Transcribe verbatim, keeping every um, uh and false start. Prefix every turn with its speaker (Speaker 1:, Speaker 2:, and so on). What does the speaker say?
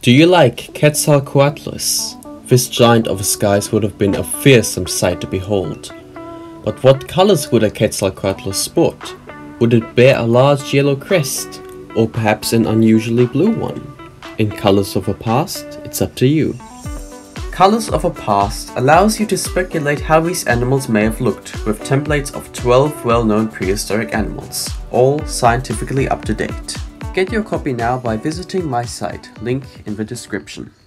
Speaker 1: Do you like Quetzalcoatlus? This giant of the skies would have been a fearsome sight to behold. But what colors would a Quetzalcoatlus sport? Would it bear a large yellow crest, or perhaps an unusually blue one? In Colors of the Past, it's up to you. Colors of the Past allows you to speculate how these animals may have looked with templates of twelve well-known prehistoric animals, all scientifically up to date. Get your copy now by visiting my site, link in the description.